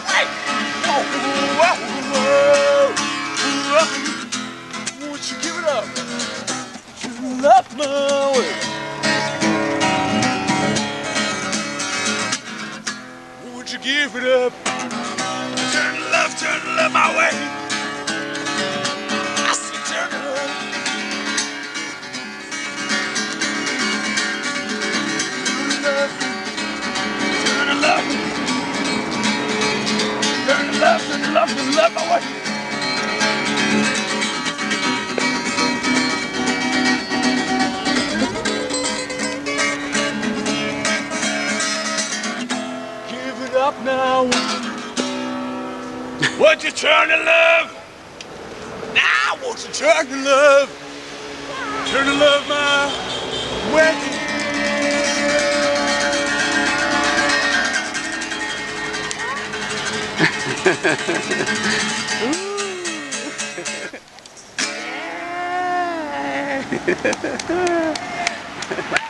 way. Whoa, whoa, whoa, whoa. Won't you give it up? Turn up my way. Won't you give it up? Turn love my way. I said turn it up. Turn it up. Turn it up, turn it up, turn it up my way. Give it up now. Won't you turn to love? Now, won't you turn to love? Turn to love my way. Yeah.